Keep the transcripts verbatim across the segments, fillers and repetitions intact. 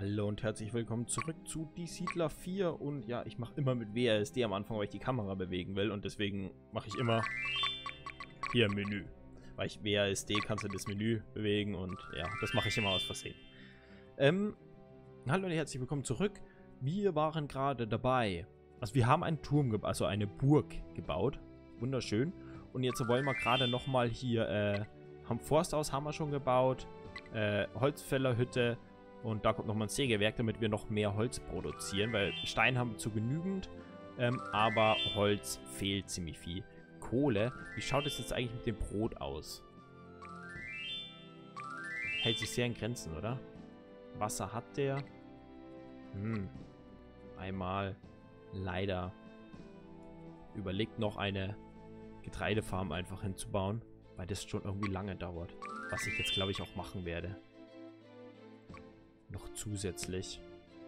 Hallo und herzlich willkommen zurück zu Die Siedler vier. Und ja, ich mache immer mit W A S D am Anfang, weil ich die Kamera bewegen will. Und deswegen mache ich immer hier Menü. Weil ich W A S D kannst du das Menü bewegen und ja, das mache ich immer aus Versehen. Ähm, hallo und herzlich willkommen zurück. Wir waren gerade dabei. Also wir haben einen Turm, gebaut, also eine Burg gebaut. Wunderschön. Und jetzt wollen wir gerade nochmal hier, äh, haben Forsthaus haben wir schon gebaut. Äh, Holzfällerhütte. Und da kommt nochmal ein Sägewerk, damit wir noch mehr Holz produzieren, weil Stein haben wir zu genügend, ähm, aber Holz fehlt ziemlich viel. Kohle, wie schaut es jetzt eigentlich mit dem Brot aus? Hält sich sehr in Grenzen, oder? Wasser hat der? Hm. Einmal. Leider. Überlegt noch eine Getreidefarm einfach hinzubauen, weil das schon irgendwie lange dauert. Was ich jetzt, glaube ich, auch machen werde. Noch zusätzlich.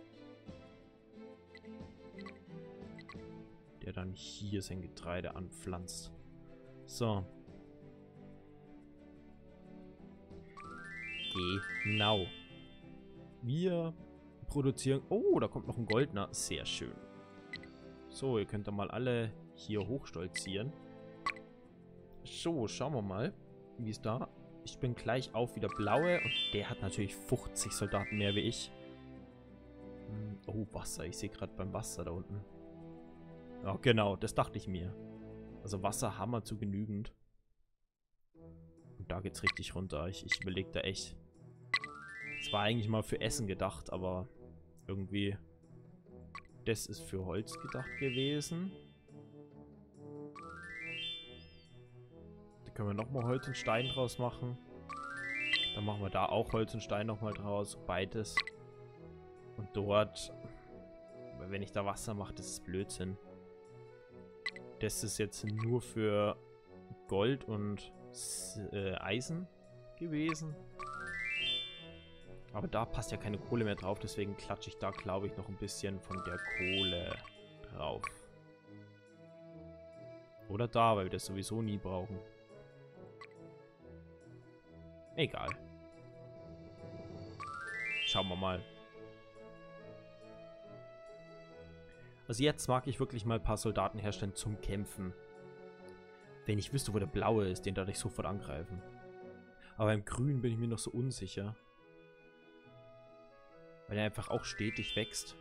Der dann hier sein Getreide anpflanzt. So. Genau. Wir produzieren... Oh, da kommt noch ein Goldner. Sehr schön. So, ihr könnt da mal alle hier hochstolzieren. So, schauen wir mal, wie es da... Ich bin gleich auf wieder blaue und der hat natürlich fünfzig Soldaten mehr wie ich. Oh, Wasser. Ich sehe gerade beim Wasser da unten. Ja, genau. Das dachte ich mir. Also Wasser haben wir zu genügend. Und da geht's richtig runter. Ich, ich überlege da echt. Es war eigentlich mal für Essen gedacht, aber irgendwie... Das ist für Holz gedacht gewesen. Können wir nochmal Holz und Stein draus machen. Dann machen wir da auch Holz und Stein nochmal draus. Beides. Und dort, wenn ich da Wasser mache, das ist Blödsinn. Das ist jetzt nur für Gold und äh, Eisen gewesen. Aber da passt ja keine Kohle mehr drauf. Deswegen klatsche ich da, glaube ich, noch ein bisschen von der Kohle drauf. Oder da, weil wir das sowieso nie brauchen. Egal. Schauen wir mal. Also jetzt mag ich wirklich mal ein paar Soldaten herstellen zum Kämpfen. Wenn ich wüsste, wo der blaue ist, den darf ich sofort angreifen. Aber im Grün bin ich mir noch so unsicher. Weil er einfach auch stetig wächst.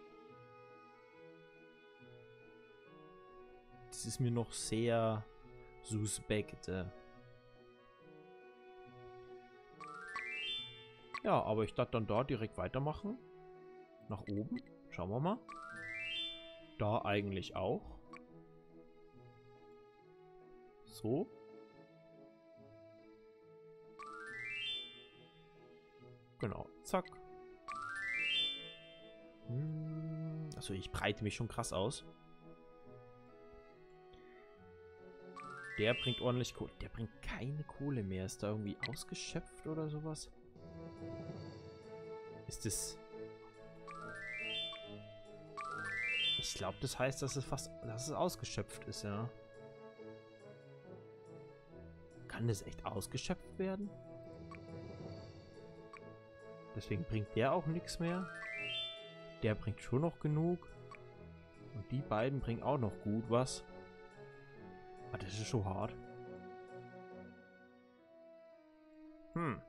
Das ist mir noch sehr suspekt. Ja, aber ich darf dann da direkt weitermachen. Nach oben. Schauen wir mal. Da eigentlich auch. So. Genau. Zack. Hm. Also ich breite mich schon krass aus. Der bringt ordentlich Kohle. Der bringt keine Kohle mehr. Ist da irgendwie ausgeschöpft oder sowas? Ist es... Ich glaube, das heißt, dass es fast... dass es ausgeschöpft ist, ja. Kann das echt ausgeschöpft werden? Deswegen bringt der auch nichts mehr. Der bringt schon noch genug. Und die beiden bringen auch noch gut was. Ah, das ist schon hart. Hm.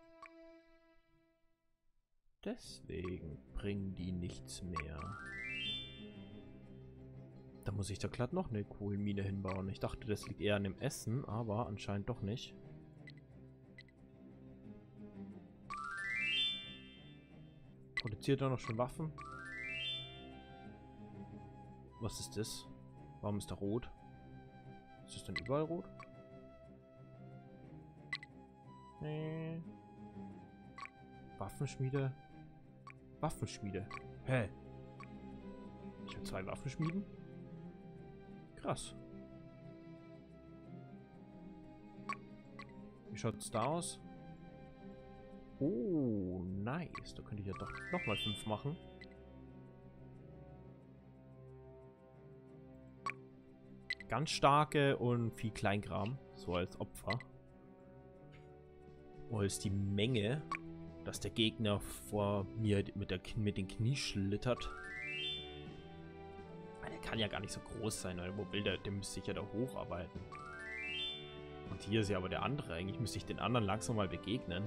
Deswegen bringen die nichts mehr. Da muss ich da glatt noch eine Kohlenmine hinbauen. Ich dachte, das liegt eher an dem Essen, aber anscheinend doch nicht. Produziert er noch schon Waffen? Was ist das? Warum ist da rot? Ist das denn überall rot? Nee. Waffenschmiede. Waffenschmiede. Hä? Ich habe zwei Waffenschmieden? Krass. Wie schaut es da aus? Oh, nice. Da könnte ich ja doch nochmal fünf machen. Ganz starke und viel Kleinkram. So als Opfer. Oh, ist die Menge. dass der Gegner vor mir mit, der, mit den Knie schlittert. Der kann ja gar nicht so groß sein, weil wo will der, der müsste sich ja da hocharbeiten. Und hier ist ja aber der andere. Eigentlich müsste ich den anderen langsam mal begegnen.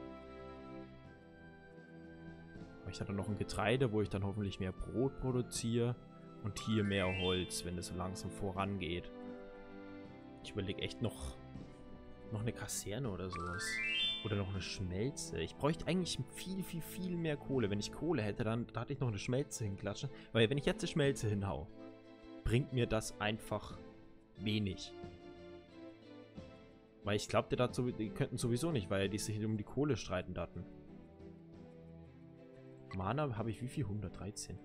Aber ich hatte noch ein Getreide, wo ich dann hoffentlich mehr Brot produziere. Und hier mehr Holz, wenn es so langsam vorangeht. Ich überlege echt noch, noch eine Kaserne oder sowas. Oder noch eine Schmelze. Ich bräuchte eigentlich viel, viel, viel mehr Kohle. Wenn ich Kohle hätte, dann da hatte ich noch eine Schmelze hinklatschen. Weil wenn ich jetzt eine Schmelze hinhau, bringt mir das einfach wenig. Weil ich glaubte dazu, die könnten sowieso nicht, weil die sich um die Kohle streiten hatten. Mana habe ich wie viel? hundertdreizehn.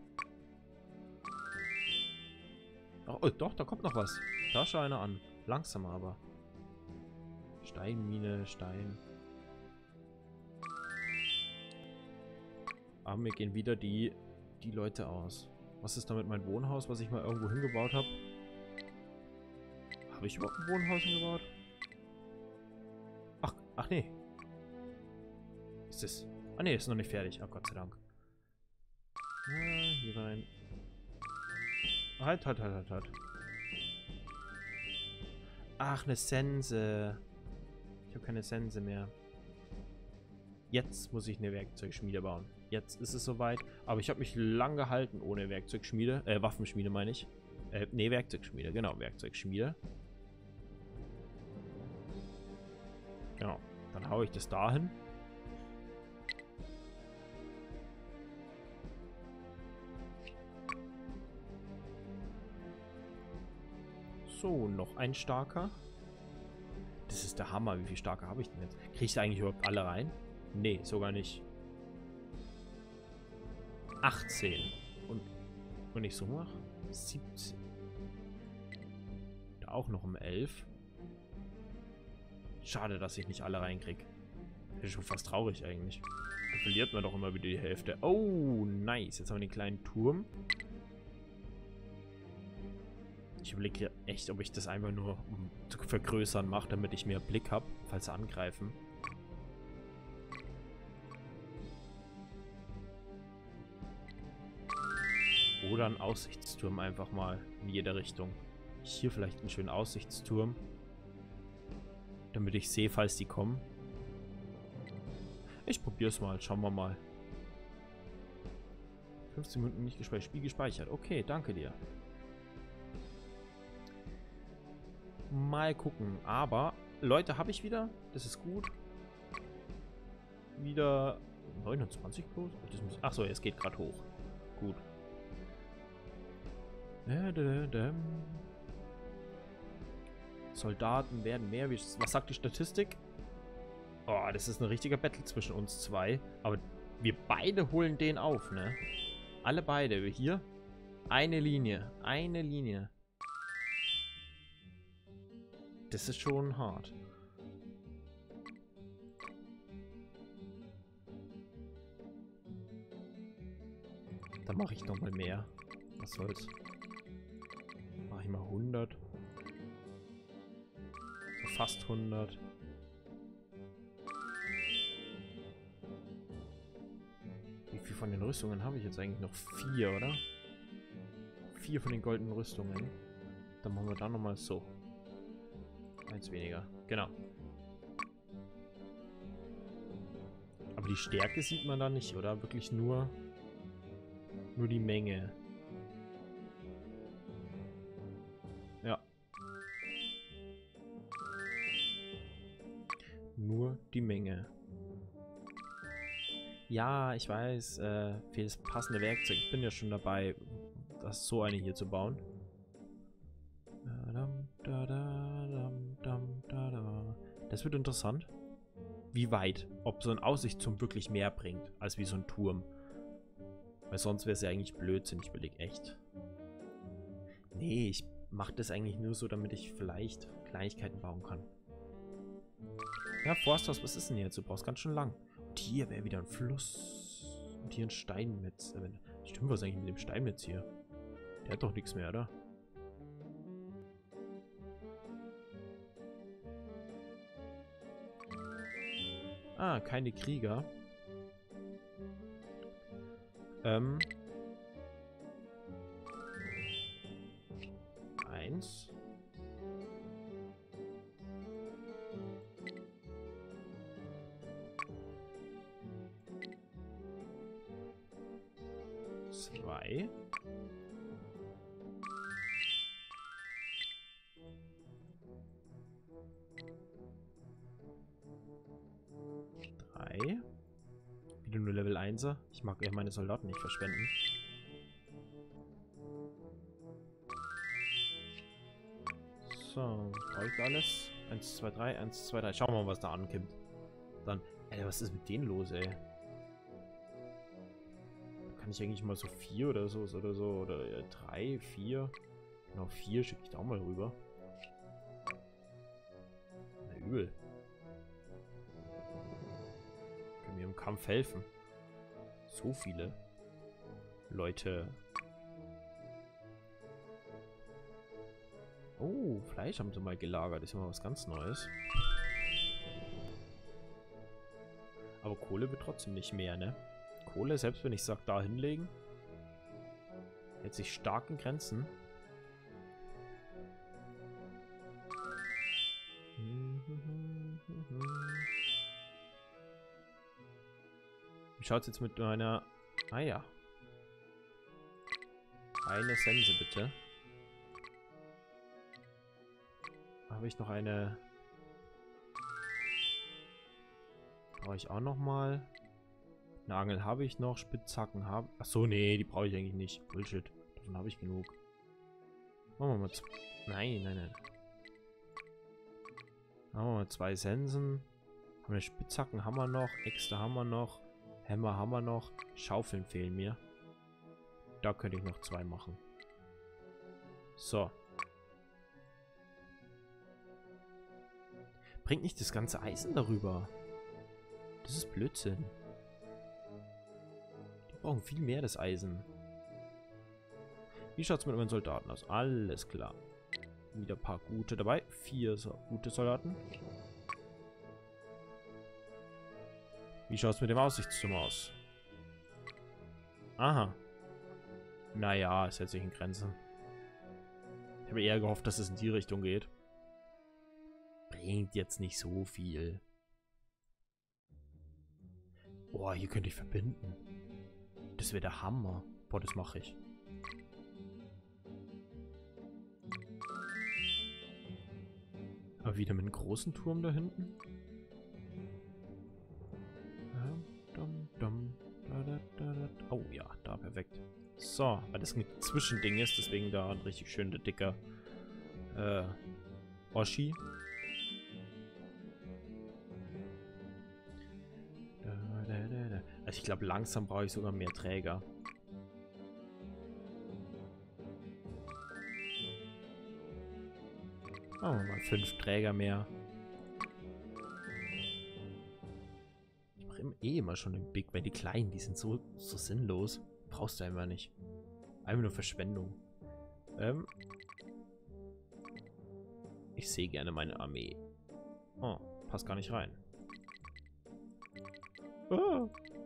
Oh, oh, doch, da kommt noch was. Da schau einer an. Langsamer aber. Steinmine, Stein. Aber mir gehen wieder die, die Leute aus. Was ist damit mein Wohnhaus, was ich mal irgendwo hingebaut habe? Habe ich überhaupt ein Wohnhaus hingebaut? Ach, ach nee. Ist das? Ah nee, ist noch nicht fertig. Ach Gott sei Dank. Ja, hier rein. Halt, halt, halt, halt, halt. Ach, eine Sense. Ich habe keine Sense mehr. Jetzt muss ich eine Werkzeugschmiede bauen. Jetzt ist es soweit. Aber ich habe mich lang gehalten ohne Werkzeugschmiede. Äh, Waffenschmiede meine ich. Äh, nee, Werkzeugschmiede. Genau, Werkzeugschmiede. Genau. Dann haue ich das dahin. So, noch ein starker. Das ist der Hammer. Wie viel starke habe ich denn jetzt? Kriege ich da eigentlich überhaupt alle rein? Nee, sogar nicht. achtzehn. Und wenn ich so mache, siebzehn. Da auch noch um elf. Schade, dass ich nicht alle reinkriege. Das ist schon fast traurig eigentlich. Da verliert man doch immer wieder die Hälfte. Oh, nice. Jetzt haben wir den kleinen Turm. Ich überlege hier echt, ob ich das einfach nur um zu vergrößern mache, damit ich mehr Blick habe, falls sie angreifen. Oder ein Aussichtsturm einfach mal in jeder Richtung. Hier vielleicht einen schönen Aussichtsturm. Damit ich sehe, falls die kommen. Ich probiere es mal. Schauen wir mal. fünfzehn Minuten nicht gespeichert. Spiel gespeichert. Okay, danke dir. Mal gucken. Aber, Leute, habe ich wieder. Das ist gut. Wieder neunundzwanzig bloß? Achso, es geht gerade hoch. Gut. Soldaten werden mehr. Was sagt die Statistik? Oh, das ist ein richtiger Battle zwischen uns zwei. Aber wir beide holen den auf, ne? Alle beide. Hier. Eine Linie. Eine Linie. Das ist schon hart. Dann mache ich noch mal mehr. Was soll's. Mache ich mal hundert. So fast hundert. Wie viel von den Rüstungen habe ich jetzt eigentlich noch? Vier, oder? Vier von den goldenen Rüstungen. Dann machen wir da nochmal so. Eins weniger. Genau. Aber die Stärke sieht man da nicht, oder? Wirklich nur... Nur die Menge. Ja. Nur die Menge. Ja, ich weiß, äh, fehlt das passende Werkzeug. Ich bin ja schon dabei, das so eine hier zu bauen. Das wird interessant. Wie weit? Ob so ein Aussichtsturm wirklich mehr bringt, als wie so ein Turm. Weil sonst wäre es ja eigentlich Blödsinn. Ich überlege echt. Nee, ich mache das eigentlich nur so, damit ich vielleicht Kleinigkeiten bauen kann. Ja, Forsthaus, was ist denn jetzt? Du brauchst ganz schön lang. Und hier wäre wieder ein Fluss. Und hier ein Steinmetz. Stimmt, was eigentlich mit dem Steinmetz hier? Der hat doch nichts mehr, oder? Ah, keine Krieger. Ähm. Eins. Zwei. Drei. Wieder nur Level einser. Ich mag ja meine Soldaten nicht verschwenden. So, brauche ich da alles? eins, zwei, drei, eins, zwei, drei. Schauen wir mal, was da ankommt. Dann, ey, was ist mit denen los, ey? Kann ich eigentlich mal so vier oder so, oder so, oder äh, drei, vier? Genau, vier schicke ich da auch mal rüber. Na, übel. Können mir im Kampf helfen. So viele Leute. Oh, Fleisch haben sie mal gelagert. Das ist immer was ganz Neues. Aber Kohle wird trotzdem nicht mehr, ne? Kohle, selbst wenn ich sage, da hinlegen, hält sich stark in Grenzen. Wie schaut es jetzt mit meiner... Ah ja. Eine Sense, bitte. Habe ich noch eine... Brauche ich auch noch mal. Eine Angel habe ich noch. Spitzhacken habe... Achso, nee, die brauche ich eigentlich nicht. Bullshit. Davon habe ich genug. Machen wir mal... Nein, nein, nein. Machen wir mal zwei Sensen. Haben wir Spitzhacken haben wir noch. Äxte haben wir noch. Hämmer haben wir noch. Schaufeln fehlen mir. Da könnte ich noch zwei machen. So. Bringt nicht das ganze Eisen darüber. Das ist Blödsinn. Die brauchen viel mehr das Eisen. Wie schaut es mit meinen Soldaten aus? Alles klar. Wieder ein paar gute dabei. Vier so gute Soldaten. Wie schaut es mit dem Aussichtsturm aus? Aha. Naja, es hält sich in Grenzen. Ich habe eher gehofft, dass es in die Richtung geht. Bringt jetzt nicht so viel. Boah, hier könnte ich verbinden. Das wäre der Hammer. Boah, das mache ich. Aber wieder mit einem großen Turm da hinten. Oh ja, da perfekt. So, weil das ein Zwischending ist, deswegen da ein richtig schön dicker äh, Oschi. Also ich glaube, langsam brauche ich sogar mehr Träger. Machen wir mal fünf Träger mehr. Ich mache eh immer schon den Big, weil die Kleinen, die sind so, so sinnlos. Brauchst du einfach nicht. Einfach nur Verschwendung. Ähm. Ich sehe gerne meine Armee. Oh, passt gar nicht rein. Oh.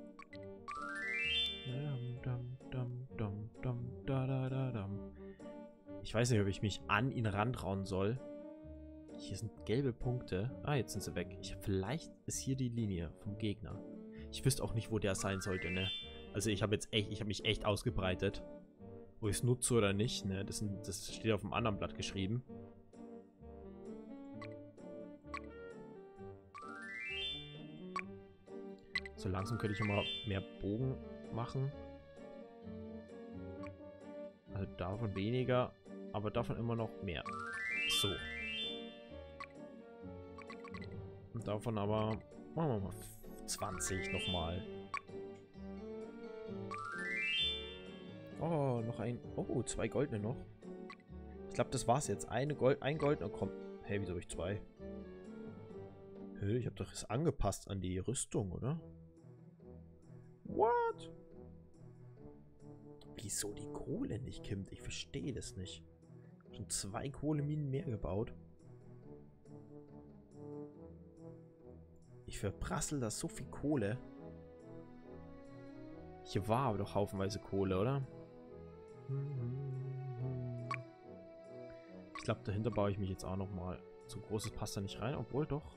Ich weiß nicht, ob ich mich an ihn rantrauen soll. Hier sind gelbe Punkte. Ah, jetzt sind sie weg. Ich, vielleicht ist hier die Linie vom Gegner. Ich wüsste auch nicht, wo der sein sollte, ne? Also ich habe jetzt echt, ich habe mich echt ausgebreitet. Ob ich es nutze oder nicht, ne? Das, sind, das steht auf dem anderen Blatt geschrieben. So langsam könnte ich immer mehr Bogen machen. Also davon weniger, aber davon immer noch mehr. So. Und davon aber, machen wir mal zwanzig nochmal. Oh, noch ein, oh, zwei goldene noch. Ich glaube, das war's jetzt. Eine Gold, ein goldener kommt. Hey, wieso habe ich zwei? Hey, ich habe doch es angepasst an die Rüstung, oder? What? Wieso die Kohle nicht kommt? Ich verstehe das nicht. Schon zwei Kohleminen mehr gebaut. Ich verprassel da so viel Kohle. Hier war aber doch haufenweise Kohle, oder? Ich glaube, dahinter baue ich mich jetzt auch nochmal. So großes passt da nicht rein, obwohl doch.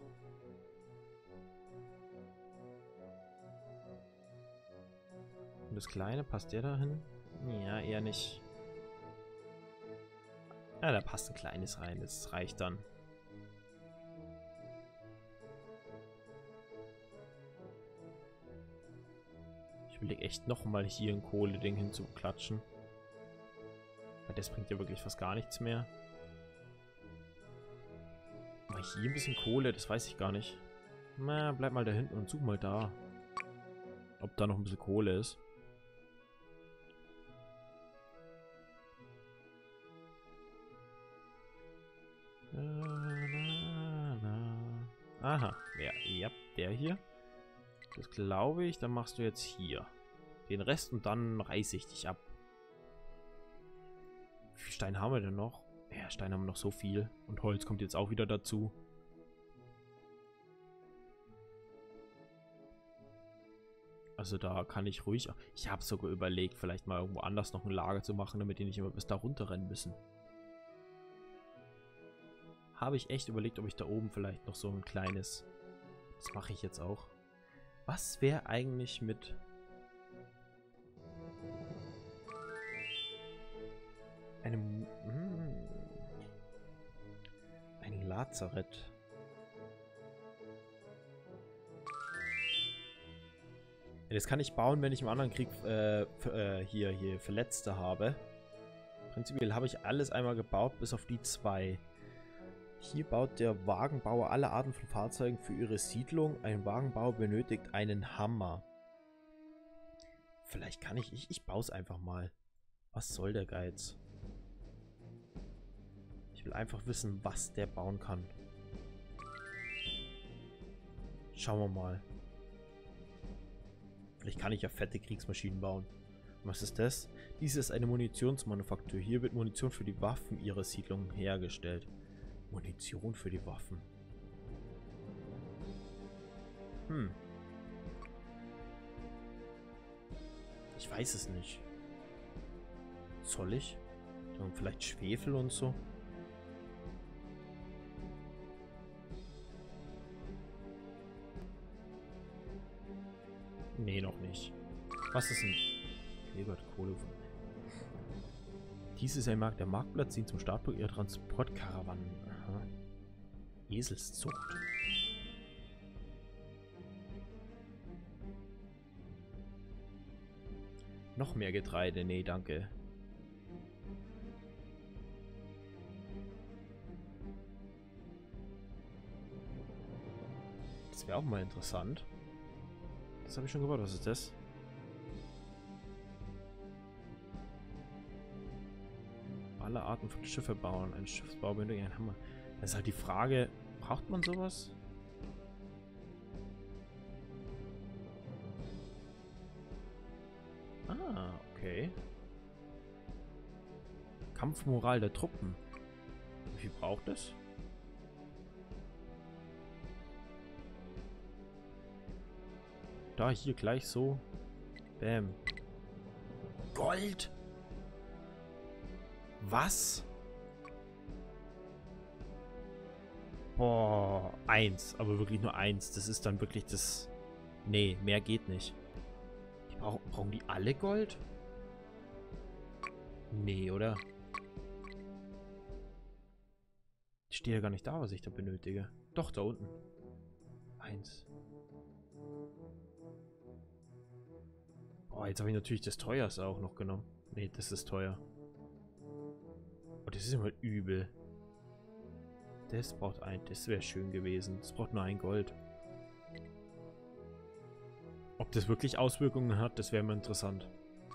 Und das Kleine, passt der da hin? Ja, eher nicht. Ja, da passt ein kleines rein, das reicht dann. Ich überlege echt nochmal hier ein Kohle-Ding hinzuklatschen. Weil das bringt ja wirklich fast gar nichts mehr. Aber hier ein bisschen Kohle, das weiß ich gar nicht. Na, bleib mal da hinten und such mal da. Ob da noch ein bisschen Kohle ist. Aha, ja, ja, der hier. Das glaube ich, dann machst du jetzt hier den Rest und dann reiße ich dich ab. Wie viel Stein haben wir denn noch? Ja, Stein haben wir noch so viel. Und Holz kommt jetzt auch wieder dazu. Also da kann ich ruhig... Ich habe sogar überlegt, vielleicht mal irgendwo anders noch ein Lager zu machen, damit die nicht immer bis da runterrennen müssen. Habe ich echt überlegt, ob ich da oben vielleicht noch so ein kleines... Das mache ich jetzt auch. Was wäre eigentlich mit... einem... Hm, ein Lazarett. Ja, das kann ich bauen, wenn ich im anderen Krieg äh, äh, hier, hier Verletzte habe. Prinzipiell habe ich alles einmal gebaut, bis auf die zwei. Hier baut der Wagenbauer alle Arten von Fahrzeugen für ihre Siedlung. Ein Wagenbauer benötigt einen Hammer. Vielleicht kann ich... Ich, ich baue es einfach mal. Was soll der Geiz? Ich will einfach wissen, was der bauen kann. Schauen wir mal. Vielleicht kann ich ja fette Kriegsmaschinen bauen. Was ist das? Dies ist eine Munitionsmanufaktur. Hier wird Munition für die Waffen ihrer Siedlung hergestellt. Munition für die Waffen. Hm. Ich weiß es nicht. Soll ich? Dann vielleicht Schwefel und so? Nee, noch nicht. Was ist ein... Okay, Gott, Kohle. Dies ist ein Markt. Der Marktplatz dient zum Startpunkt ihrer Transportkarawanen. Aha. Eselszucht. Noch mehr Getreide. Nee, danke. Das wäre auch mal interessant. Das habe ich schon gebaut. Was ist das? Alle Arten von Schiffe bauen. Ein Schiffsbau benötigt einen Hammer. Das ist halt die Frage, braucht man sowas? Ah, okay. Kampfmoral der Truppen. Wie viel braucht es? Da, hier gleich so. Bam. Gold! Was? Boah, eins. Aber wirklich nur eins. Das ist dann wirklich das... Nee, mehr geht nicht. Die brauchen, brauchen die alle Gold? Nee, oder? Steht ja gar nicht da, was ich da benötige. Doch, da unten. Eins. Boah, jetzt habe ich natürlich das teuerste auch noch genommen. Nee, das ist teuer. Oh, das ist immer übel. Das braucht ein... Das wäre schön gewesen. Das braucht nur ein Gold. Ob das wirklich Auswirkungen hat, das wäre immer interessant.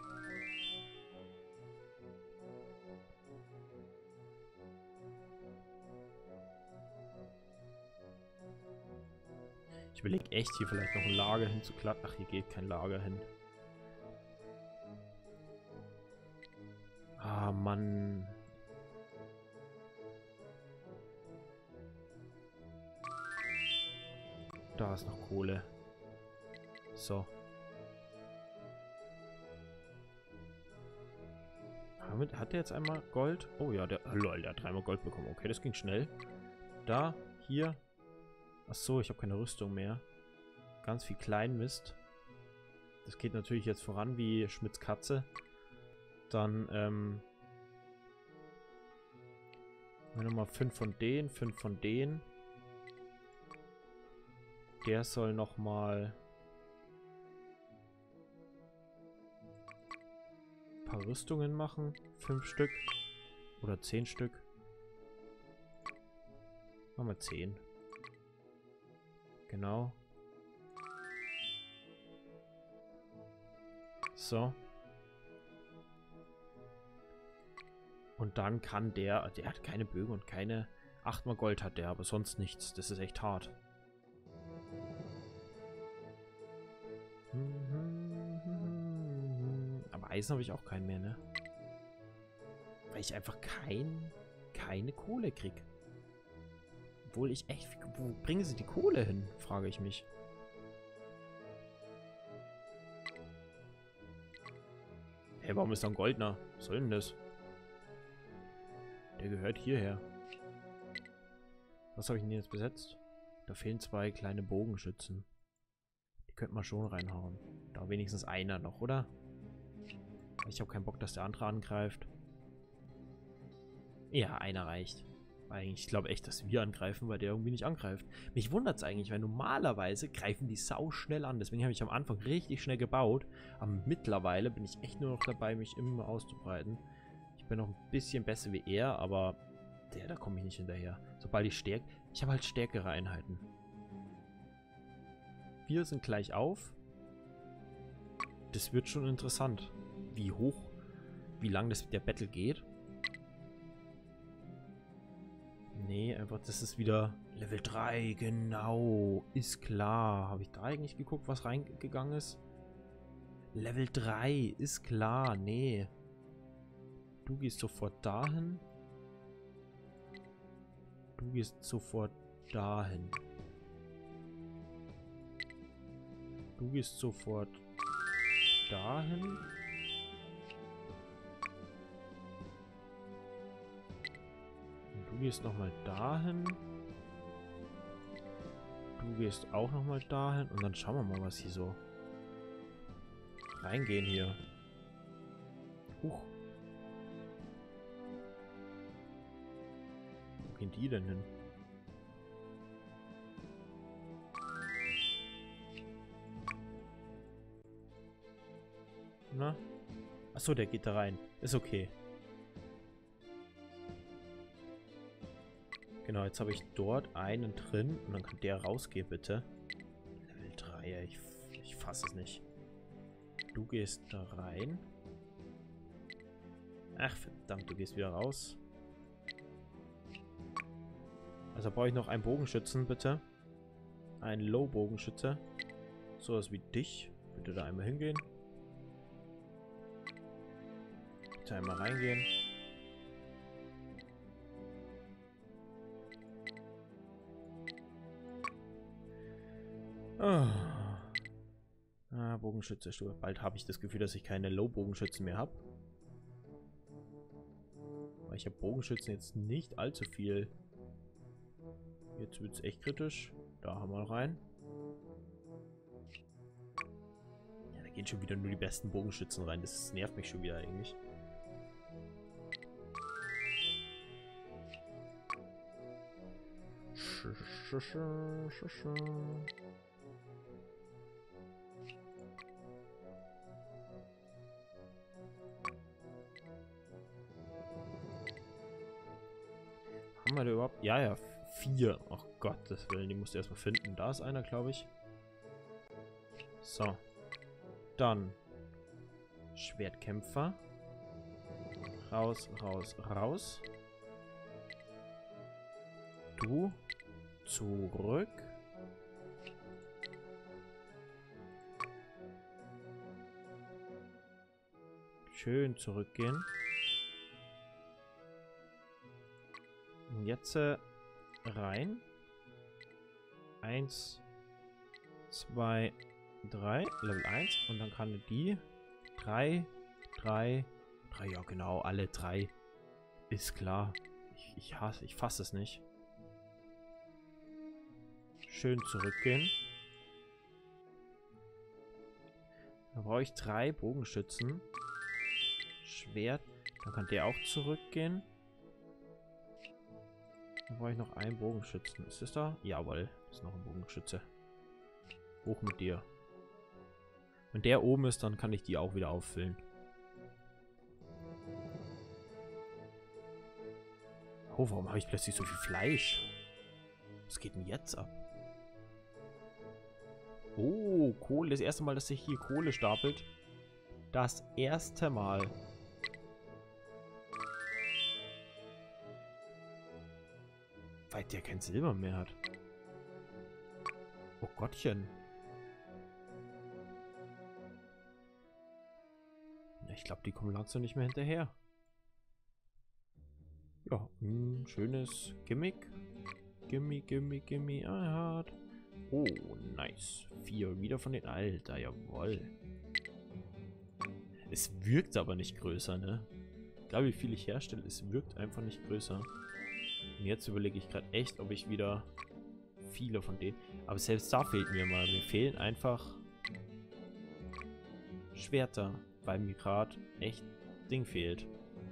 Ich überlege echt, hier vielleicht noch ein Lager hinzuklappen. Ach, hier geht kein Lager hin. Ah, Mann. Da ist noch Kohle. So. Damit hat der jetzt einmal Gold. Oh ja, der... Lol, der hat dreimal Gold bekommen. Okay, das ging schnell. Da, hier. Achso, ich habe keine Rüstung mehr. Ganz viel Kleinmist. Das geht natürlich jetzt voran wie Schmitz Katze. Dann, ähm... nochmal fünf von denen, fünf von denen. Der soll nochmal... ein paar Rüstungen machen. Fünf Stück. Oder zehn Stück. Machen wir zehn. Genau. So. Und dann kann der... Der hat keine Bögen und keine... achtmal Gold hat der, aber sonst nichts. Das ist echt hart. Aber Eisen habe ich auch keinen mehr, ne? Weil ich einfach kein, keine Kohle krieg. Obwohl ich echt... Wo bringen sie die Kohle hin? Frage ich mich. Hey, warum ist da ein Goldner? Was soll denn das? Der gehört hierher. Was habe ich denn jetzt besetzt? Da fehlen zwei kleine Bogenschützen. Die könnte man schon reinhauen. Da wenigstens einer noch, oder? Ich habe keinen Bock, dass der andere angreift. Ja, einer reicht. Weil ich glaube echt, dass wir angreifen, weil der irgendwie nicht angreift. Mich wundert es eigentlich, weil normalerweise greifen die sau schnell an. Deswegen habe ich am Anfang richtig schnell gebaut. Aber mittlerweile bin ich echt nur noch dabei, mich immer auszubreiten. Ich bin noch ein bisschen besser wie er, aber der, da komme ich nicht hinterher. Sobald ich stärke... Ich habe halt stärkere Einheiten. Wir sind gleich auf. Das wird schon interessant. Wie hoch, wie lang das der Battle geht. Nee, einfach, das ist wieder Level drei, genau. Ist klar. Habe ich da eigentlich geguckt, was reingegangen ist? Level drei, ist klar. Nee. Du gehst sofort dahin. Du gehst sofort dahin. Du gehst sofort dahin. Und du gehst nochmal dahin. Du gehst auch nochmal dahin. Und dann schauen wir mal, was hier so reingehen hier. Huch. Wo gehen die denn hin? Na? Achso, der geht da rein. Ist okay. Genau, jetzt habe ich dort einen drin und dann kann der rausgehen, bitte. Level drei, ich, ich fasse es nicht. Du gehst da rein. Ach, verdammt, du gehst wieder raus. Also brauche ich noch einen Bogenschützen, bitte. Einen Low-Bogenschütze. So was wie dich. Bitte da einmal hingehen. Bitte einmal reingehen. Oh. Ah, Bogenschütze. Bald habe ich das Gefühl, dass ich keine Low-Bogenschützen mehr habe. Aber ich habe Bogenschützen jetzt nicht allzu viel. Jetzt wird es echt kritisch. Da haben wir noch einen. Ja, da gehen schon wieder nur die besten Bogenschützen rein. Das nervt mich schon wieder eigentlich. Sch sch sch sch sch. Haben wir da überhaupt? Ja, ja, vier. Ach Gott, das Willen, die musst du erstmal finden. Da ist einer, glaube ich. So. Dann. Schwertkämpfer. Raus, raus, raus. Du. Zurück. Schön zurückgehen. Und jetzt äh, rein. Eins, zwei, drei. Level eins. Und dann kann die drei, drei, Drei, ja genau, alle drei. Ist klar. Ich, ich hasse, ich fasse es nicht. Schön zurückgehen. Da brauche ich drei Bogenschützen. Schwert. Dann kann der auch zurückgehen. Dann brauche ich noch einen Bogenschützen. Ist das da? Jawohl, das ist noch ein Bogenschütze. Hoch mit dir. Wenn der oben ist, dann kann ich die auch wieder auffüllen. Oh, warum habe ich plötzlich so viel Fleisch? Was geht denn jetzt ab? Oh, Kohle. Das erste Mal, dass sich hier Kohle stapelt. Das erste Mal. Weil der kein Silber mehr hat. Oh Gottchen. Ja, ich glaube, die kommen langsam nicht mehr hinterher. Ja, ein schönes Gimmick. Gimme, gimme, gimme, hart. Oh, nice. Vier wieder von den Alter, jawohl. Es wirkt aber nicht größer, ne? Egal wie viel ich herstelle, es wirkt einfach nicht größer. Und jetzt überlege ich gerade echt, ob ich wieder viele von denen... Aber selbst da fehlt mir mal. Mir fehlen einfach Schwerter, weil mir gerade echt Ding fehlt.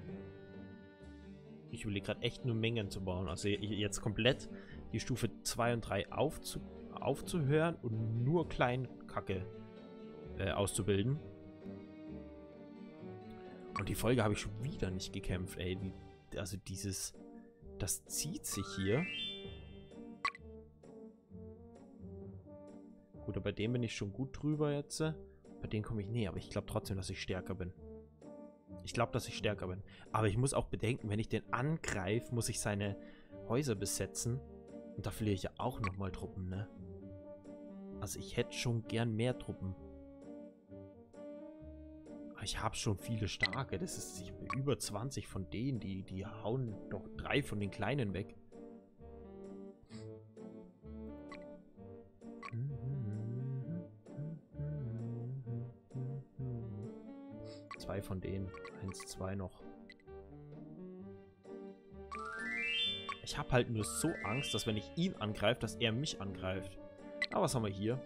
Ich überlege gerade echt nur Mengen zu bauen. Also jetzt komplett die Stufe zwei und drei aufzu aufzuhören und nur Kleinkacke äh, auszubilden. Und die Folge habe ich schon wieder nicht gekämpft, ey. Die, also dieses... Das zieht sich hier. Gut, aber bei dem bin ich schon gut drüber jetzt. Bei denen komme ich... Nee, aber ich glaube trotzdem, dass ich stärker bin. Ich glaube, dass ich stärker bin. Aber ich muss auch bedenken, wenn ich den angreife, muss ich seine Häuser besetzen. Und da verliere ich ja auch nochmal Truppen, ne? Also ich hätte schon gern mehr Truppen. Aber ich habe schon viele starke. Das ist ich hab über zwanzig von denen. Die, die hauen doch drei von den Kleinen weg. Zwei von denen. Eins, zwei noch. Ich habe halt nur so Angst, dass wenn ich ihn angreife, dass er mich angreift. Aber was haben wir hier?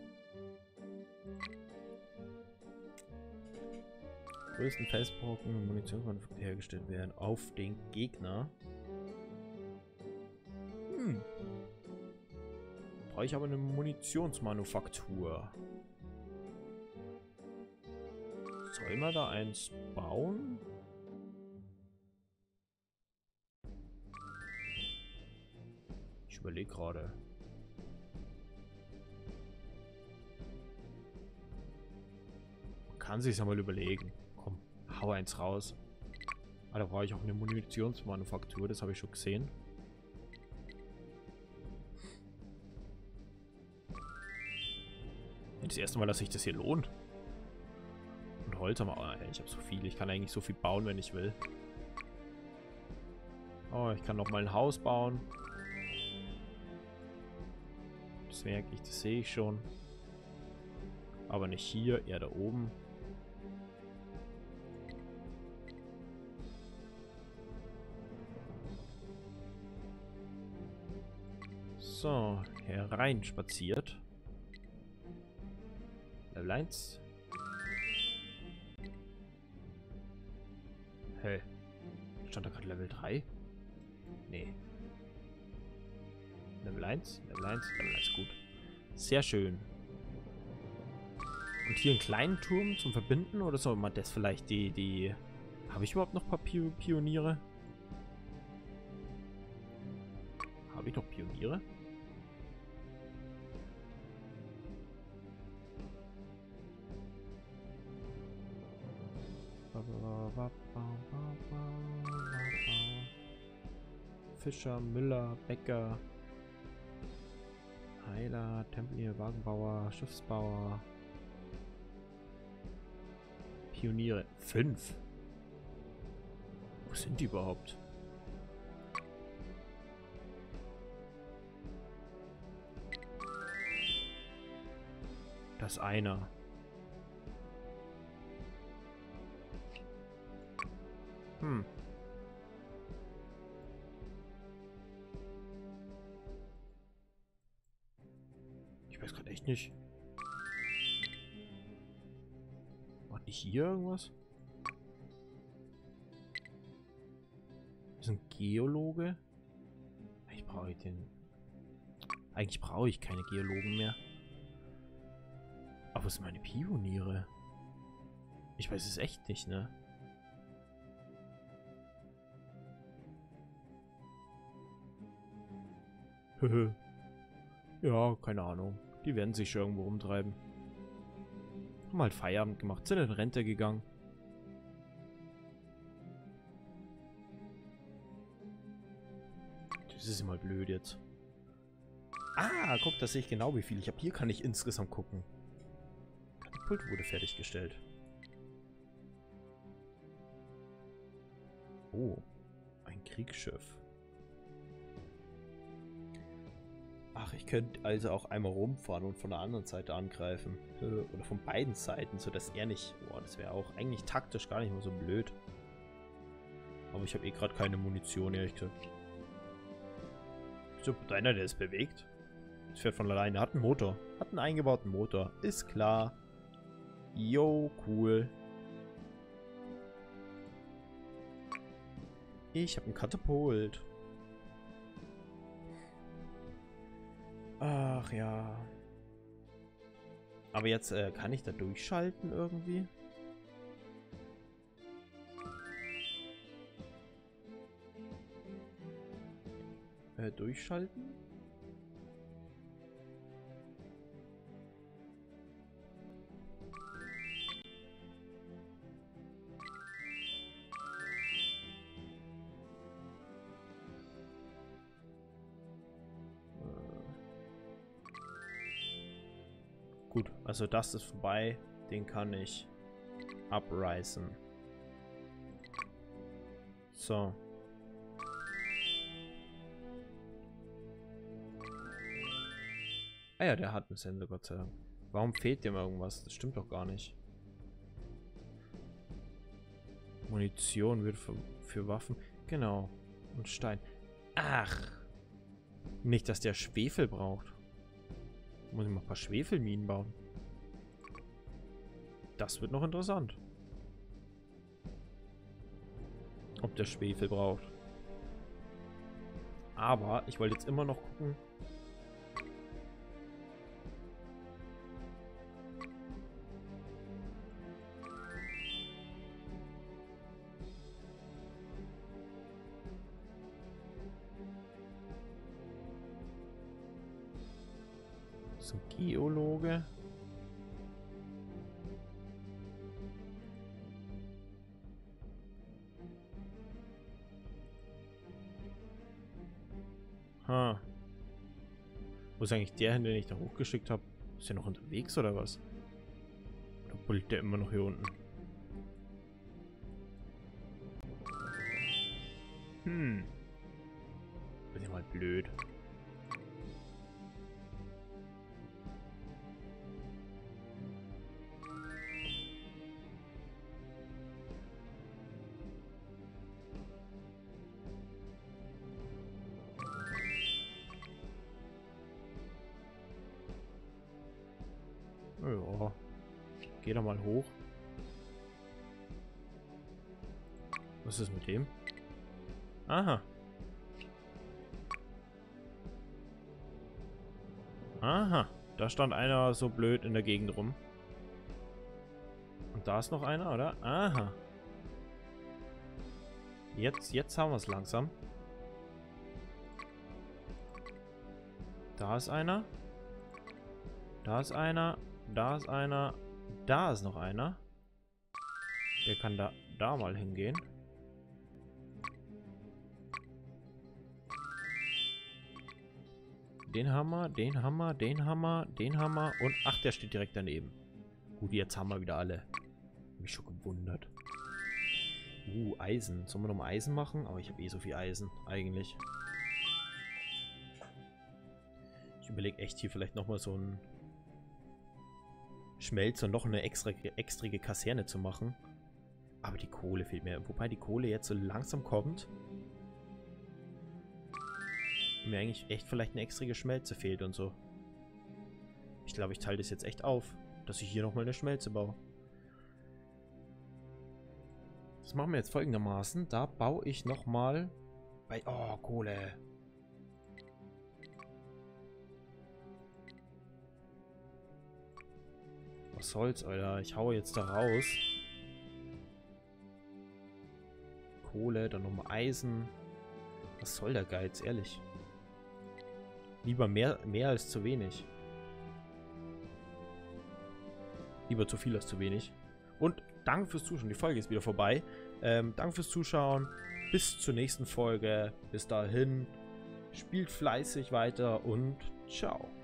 Größten Felsbrocken und Munitionsmanufaktur hergestellt werden auf den Gegner. Hm. Brauche ich aber eine Munitionsmanufaktur. Soll man da eins bauen? Ich überlege gerade. Man kann sich ja mal überlegen. Komm, hau eins raus. Ah, da brauche ich auch eine Munitionsmanufaktur, das habe ich schon gesehen. Das erste Mal, dass sich das hier lohnt. Und Holz haben wir auch. Ich habe so viel. Ich kann eigentlich so viel bauen, wenn ich will. Oh, ich kann noch mal ein Haus bauen. Das merke ich, das sehe ich schon. Aber nicht hier, eher da oben. So, herein spaziert. Level eins. Hä? Stand da gerade Level drei? Nee. Level eins, Level eins, Level eins, gut. Sehr schön. Und hier einen kleinen Turm zum Verbinden oder soll man das vielleicht die, die... Habe ich überhaupt noch Papier Pioniere? Habe ich noch Pioniere? Fischer, Müller, Bäcker, Heiler, Tempelier, Wagenbauer, Schiffsbauer, Pioniere. Fünf. Wo sind die überhaupt? Das ist einer. Hm. Ich weiß gerade echt nicht. War nicht hier irgendwas? Ist ein Geologe? Ich brauche den. Eigentlich brauche ich keine Geologen mehr. Aber wo sind meine Pioniere? Ich weiß es echt nicht, ne? Höhö. Ja, keine Ahnung. Die werden sich schon irgendwo rumtreiben. Haben halt Feierabend gemacht, sind in Rente gegangen. Das ist immer blöd jetzt. Ah, guck, da sehe ich genau, wie viel ich habe. Hier kann ich insgesamt gucken. Katapult wurde fertiggestellt. Oh, ein Kriegsschiff. Ach, ich könnte also auch einmal rumfahren und von der anderen Seite angreifen. Oder von beiden Seiten, sodass er nicht... Boah, das wäre auch eigentlich taktisch gar nicht mal so blöd. Aber ich habe eh gerade keine Munition, ehrlich gesagt. So, deiner, der ist bewegt. Das fährt von alleine. Hat einen Motor. Hat einen eingebauten Motor. Ist klar. Jo, cool. Ich habe einen Katapult. Ach ja. Aber jetzt äh, kann ich da durchschalten irgendwie? Äh, durchschalten? Gut, also das ist vorbei. Den kann ich abreißen. So. Ah ja, der hat einen Sensor, Gott sei Dank. Warum fehlt dem irgendwas? Das stimmt doch gar nicht. Munition wird für, für Waffen. Genau. Und Stein. Ach. Nicht, dass der Schwefel braucht. Muss ich mal ein paar Schwefelminen bauen. Das wird noch interessant. Ob der Schwefel braucht. Aber ich wollte jetzt immer noch gucken. Das ist ein Geologe. Ha. Wo ist eigentlich der hin, den ich da hochgeschickt habe? Ist der noch unterwegs oder was? Oder bullt der immer noch hier unten? Hm. Bin ja mal blöd. Ja. Geh da mal hoch. Was ist mit dem? Aha. Aha. Da stand einer so blöd in der Gegend rum. Und da ist noch einer, oder? Aha. Jetzt, jetzt haben wir es langsam. Da ist einer. Da ist einer. Da ist einer. Da ist noch einer. Der kann da, da mal hingehen. Den Hammer, den Hammer, den Hammer, den Hammer und... Ach, der steht direkt daneben. Gut, jetzt haben wir wieder alle. Hab mich schon gewundert. Uh, Eisen. Sollen wir nochmal Eisen machen? Aber ich habe eh so viel Eisen, eigentlich. Ich überlege echt hier vielleicht nochmal so ein Schmelzer und noch eine extra extrige Kaserne zu machen. Aber die Kohle fehlt mir. Wobei die Kohle jetzt so langsam kommt. Mir eigentlich echt vielleicht eine extra Schmelze fehlt und so. Ich glaube, ich teile das jetzt echt auf, dass ich hier nochmal eine Schmelze baue. Das machen wir jetzt folgendermaßen. Da baue ich nochmal bei... Oh, Kohle. Was soll's, Alter? Ich haue jetzt da raus. Kohle, dann nochmal Eisen. Was soll der Geiz, ehrlich? Lieber mehr, mehr als zu wenig. Lieber zu viel als zu wenig. Und danke fürs Zuschauen. Die Folge ist wieder vorbei. Ähm, danke fürs Zuschauen. Bis zur nächsten Folge. Bis dahin. Spielt fleißig weiter und ciao.